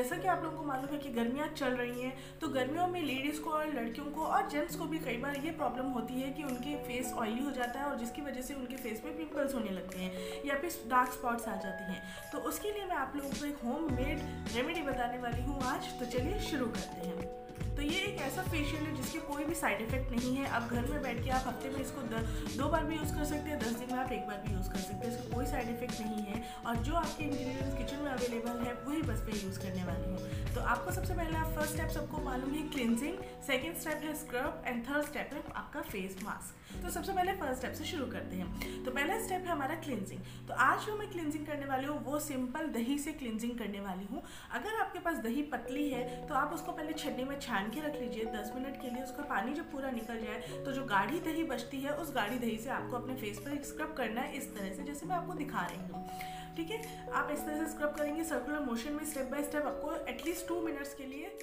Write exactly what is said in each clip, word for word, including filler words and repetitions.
जैसा कि आप लोगों को मालूम है कि गर्मियाँ चल रही हैं, तो गर्मियों में लेडीज़ को और लड़कियों को और जेंट्स को भी कई बार ये प्रॉब्लम होती है कि उनके फेस ऑयली हो जाता है और जिसकी वजह से उनके फेस पे पिंपल्स होने लगते हैं या फिर डार्क स्पॉट्स आ जाती हैं। तो उसके लिए मैं आप लोगों को एक होम मेड रेमेडी बताने वाली हूँ आज। तो चलिए शुरू करते हैं। तो ये एक ऐसा फेशियल है जिसके कोई भी साइड इफेक्ट नहीं है। आप घर में बैठ के आप हफ्ते में इसको दो बार भी यूज़ कर सकते हैं, दस दिन में आप एक बार भी यूज़ कर सकते हैं। इसका कोई साइड इफेक्ट नहीं है और जो आपके इंग्रेडिएंट्स किचन में अवेलेबल है वही बस पे यूज़ करने वाली हूँ। तो आपको सबसे पहला फर्स्ट स्टेप सबको मालूम है क्लिनजिंग, सेकेंड स्टेप है स्क्रब एंड थर्ड स्टेप है आपका फेस मास्क। तो सबसे पहले फर्स्ट स्टेप से शुरू करते हैं। तो पहला स्टेप है हमारा क्लिनजिंग। तो आज जो मैं क्लिनजिंग करने वाली हूँ वो सिंपल दही से क्लिनजिंग करने वाली हूँ। अगर आपके पास दही पतली है तो आप उसको पहले छन्नी में छान के रख लीजिए दस मिनट के लिए। उसका पानी जब पूरा निकल जाए तो जो गाढ़ी दही बचती है उस गाढ़ी दही से आपको अपने फेस पर स्क्रब करना है, इस तरह से जैसे मैं आपको दिखा रही हूँ। ठीक है, आप इस तरह से स्क्रब करेंगे सर्कुलर मोशन में, स्टेप बाय स्टेप आपको एटलीस्ट टू मिनट्स के लिए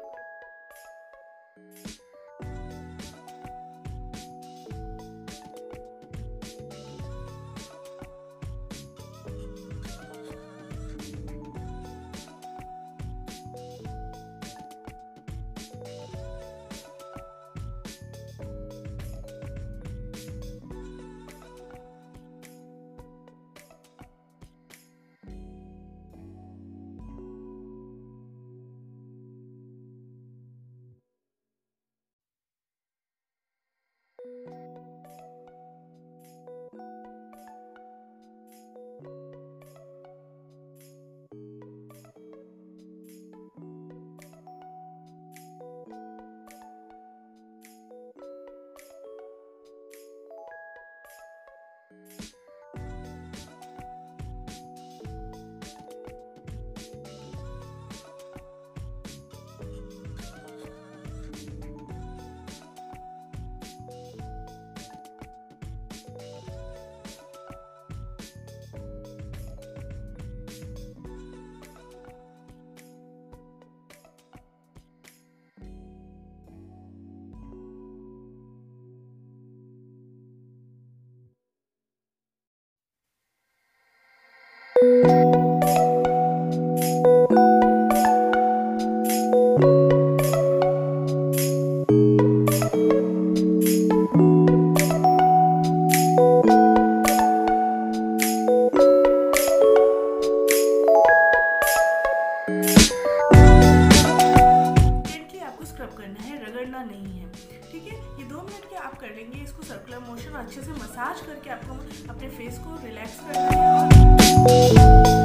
रगड़ना नहीं है। ठीक है, ये दो मिनट के आप कर लेंगे। इसको सर्कुलर मोशन अच्छे से मसाज करके आपको अपने फेस को रिलैक्स करना है।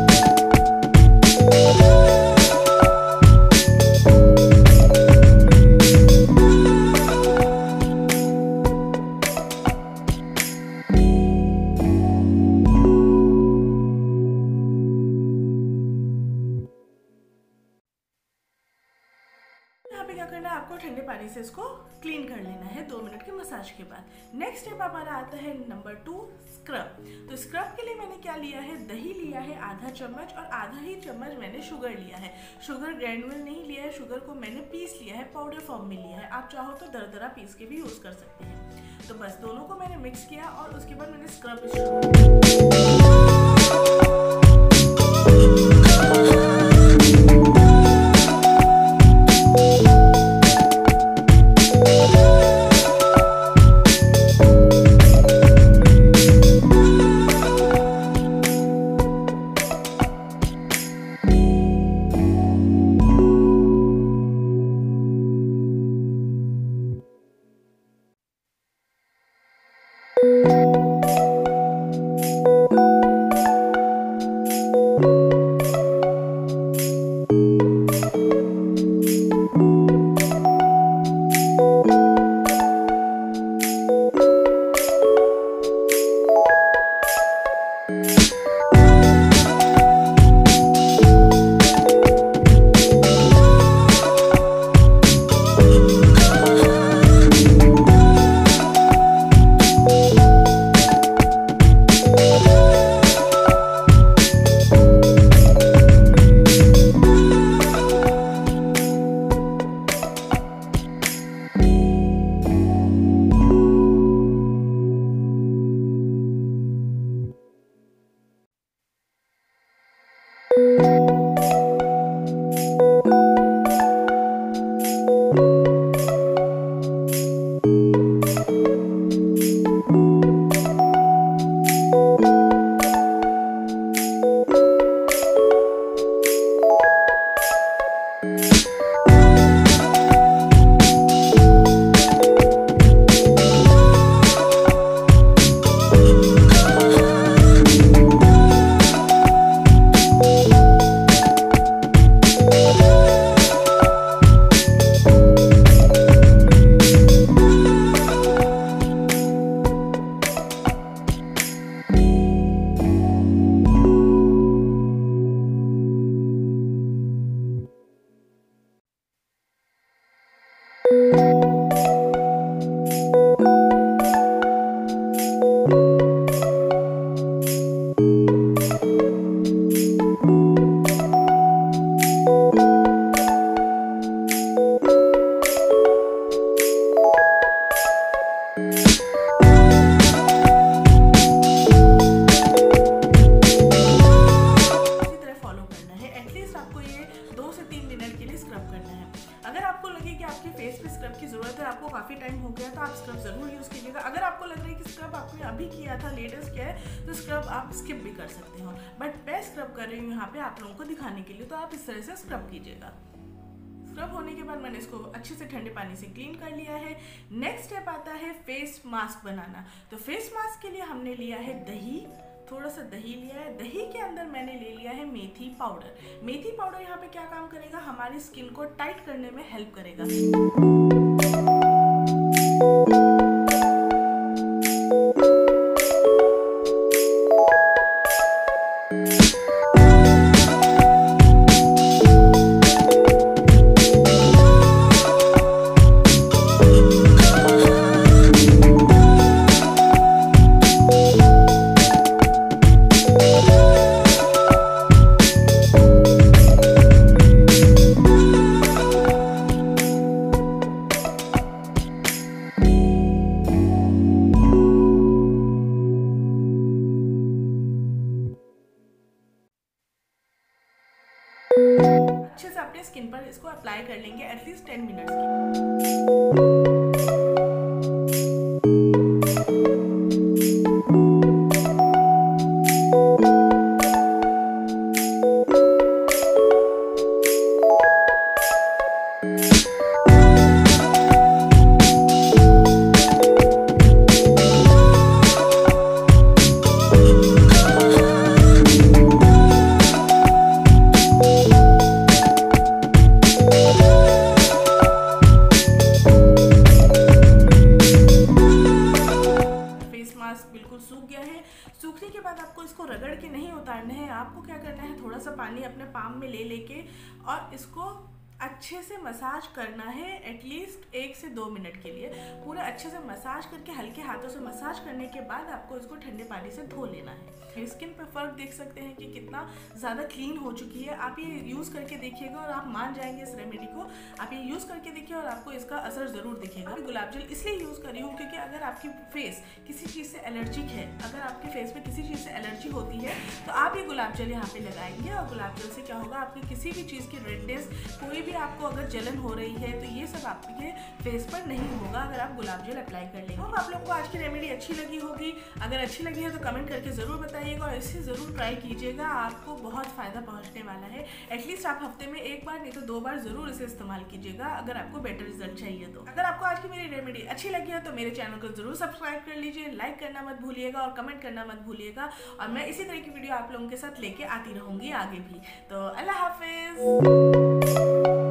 क्या करना है, आपको ठंडे पानी से इसको क्लीन कर लेना है दो मिनट के मसाज के बाद। नेक्स्ट स्टेप हमारा आता है नंबर टू, स्क्रब। तो स्क्रब के लिए मैंने क्या लिया है, दही लिया है आधा चम्मच और आधा ही चम्मच मैंने शुगर लिया है। शुगर ग्रैनुअल नहीं लिया है, शुगर को मैंने पीस लिया है, पाउडर फॉर्म में लिया है। आप चाहो तो दरदरा पीस के भी यूज कर सकते हैं। तो बस दोनों को मैंने मिक्स किया और उसके बाद मैंने स्क्रब शुरू अभी किया था, लेटेस्ट किया है, तो स्क्रब आप स्किप भी कर सकते हो, बट मैं स्क्रब कर रही हूँ यहाँ पे आप लोगों को दिखाने के लिए, तो आप इस तरह से स्क्रब कीजिएगा। स्क्रब होने के बाद मैंने इसको अच्छे से ठंडे पानी से क्लीन कर लिया है। नेक्स्ट स्टेप आता है फेस मास्क बनाना। तो फेस मास्क के लिए हमने लिया है दही, थोड़ा सा दही लिया है। दही के अंदर मैंने ले लिया है मेथी पाउडर। मेथी पाउडर यहाँ पे क्या काम करेगा, हमारी स्किन को टाइट करने में हेल्प करेगा। अच्छे से अपने स्किन पर इसको अप्लाई कर लेंगे एटलीस्ट टेन मिनट्स की। बिल्कुल सूख गया है। सूखने के बाद आपको इसको रगड़ के नहीं उतारना है, आपको क्या करना है, थोड़ा सा पानी अपने पाम में ले लेके और इसको अच्छे से मसाज करना है एटलीस्ट एक से दो मिनट के लिए। पूरा अच्छे से मसाज करके हल्के हाथों से मसाज करने के बाद आपको इसको ठंडे पानी से धो लेना है। स्किन पे फर्क देख सकते हैं कि कितना ज़्यादा क्लीन हो चुकी है। आप ये यूज़ करके देखिएगा और आप मान जाएंगे इस रेमेडी को। आप ये यूज़ करके देखिए और आपको इसका असर ज़रूर दिखेगा। मैं गुलाब जल इसलिए यूज़ कर रही हूँ क्योंकि अगर आपकी फेस किसी चीज़ से एलर्जिक है, अगर आपके फेस में किसी चीज़ से एलर्जी होती है तो आप ये गुलाब जल यहाँ पे लगाएंगे और गुलाब जल से क्या होगा, आपकी किसी भी चीज़ की रेडनेस, कोई भी आपको अगर जलन हो रही है तो ये सब आपके फेस पर नहीं होगा अगर आप गुलाब जल अप्लाई कर लेंगे। आप लोगों को आज की रेमेडी अच्छी लगी होगी। अगर अच्छी लगी है तो कमेंट करके ज़रूर बताइएगा और इसे ज़रूर ट्राई कीजिएगा, आपको बहुत फ़ायदा पहुंचने वाला है। एटलीस्ट आप हफ्ते में एक बार नहीं तो दो बार ज़रूर इसे इस्तेमाल कीजिएगा अगर आपको बेटर रिजल्ट चाहिए तो। अगर आपको आज की मेरी रेमेडी अच्छी लगी है तो मेरे चैनल को ज़रूर सब्सक्राइब कर लीजिए, लाइक करना मत भूलिएगा और कमेंट करना मत भूलिएगा। और मैं इसी तरह की वीडियो आप लोगों के साथ लेके आती रहूँगी आगे भी। तो अल्लाह हाफिज़।